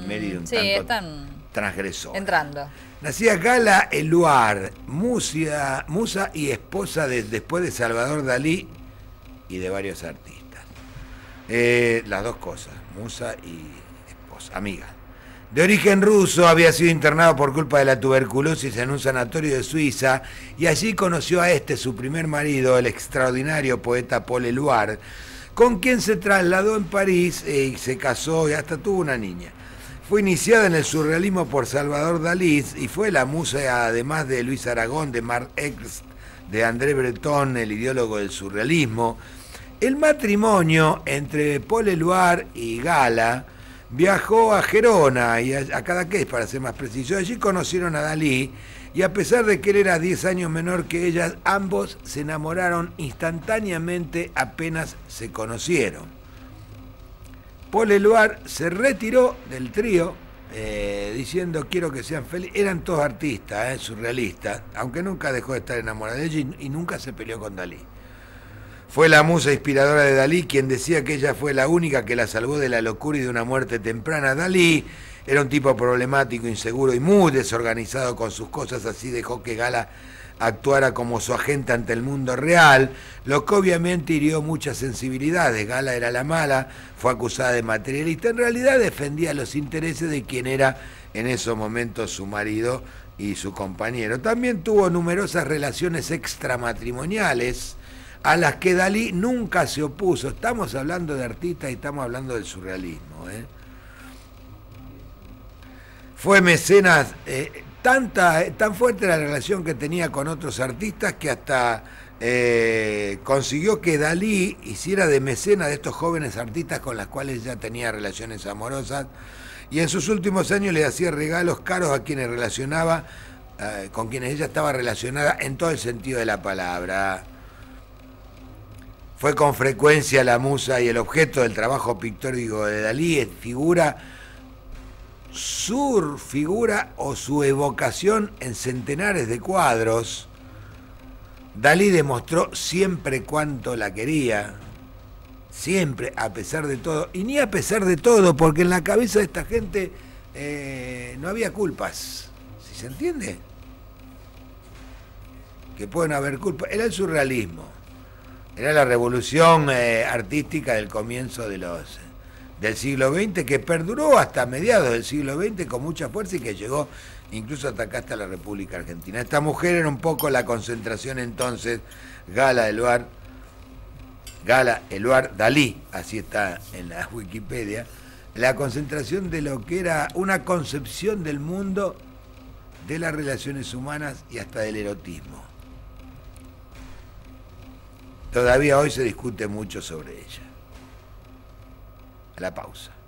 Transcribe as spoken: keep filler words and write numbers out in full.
efeméride un sí, tanto están transgresora. entrando. Nacida Gala Eluard, musa, musa y esposa de, después de Salvador Dalí y de varios artistas. Eh, las dos cosas, musa y esposa, amiga. De origen ruso, había sido internado por culpa de la tuberculosis en un sanatorio de Suiza y allí conoció a este, su primer marido, el extraordinario poeta Paul Eluard, con quien se trasladó en París eh, y se casó y hasta tuvo una niña. Fue iniciada en el surrealismo por Salvador Dalí y fue la musa, además de Luis Aragón, de Marc X, de André Breton, el ideólogo del surrealismo. El matrimonio entre Paul Eluard y Gala viajó a Gerona, y a, a Cadaqués para ser más preciso. Allí conocieron a Dalí y a pesar de que él era diez años menor que ella, ambos se enamoraron instantáneamente apenas se conocieron. Paul Eluard se retiró del trío eh, diciendo quiero que sean felices. Eran todos artistas, eh, surrealistas, aunque nunca dejó de estar enamorado de ella y, y nunca se peleó con Dalí. Fue la musa inspiradora de Dalí quien decía que ella fue la única que la salvó de la locura y de una muerte temprana. Dalí era un tipo problemático, inseguro y muy desorganizado con sus cosas, así dejó que Gala actuara como su agente ante el mundo real, lo que obviamente hirió muchas sensibilidades. Gala era la mala, fue acusada de materialista, en realidad defendía los intereses de quien era en esos momentos su marido y su compañero. También tuvo numerosas relaciones extramatrimoniales a las que Dalí nunca se opuso. Estamos hablando de artistas y estamos hablando del surrealismo, ¿eh? Fue mecenas, eh, tanta, tan fuerte la relación que tenía con otros artistas que hasta eh, consiguió que Dalí hiciera de mecena de estos jóvenes artistas con los cuales ya tenía relaciones amorosas, y en sus últimos años le hacía regalos caros a quienes relacionaba, eh, con quienes ella estaba relacionada en todo el sentido de la palabra. Fue con frecuencia la musa y el objeto del trabajo pictórico de Dalí, figura, su figura o su evocación en centenares de cuadros. Dalí demostró siempre cuánto la quería, siempre, a pesar de todo, y ni a pesar de todo, porque en la cabeza de esta gente eh, no había culpas, ¿sí se entiende? Que pueden haber culpas, era el surrealismo. Era la revolución eh, artística del comienzo de los, del siglo veinte, que perduró hasta mediados del siglo veinte con mucha fuerza y que llegó incluso hasta acá, hasta la República Argentina. Esta mujer era un poco la concentración entonces, Gala Eluard, Gala Eluard Dalí, así está en la Wikipedia, la concentración de lo que era una concepción del mundo, de las relaciones humanas y hasta del erotismo. Todavía hoy se discute mucho sobre ella. A la pausa.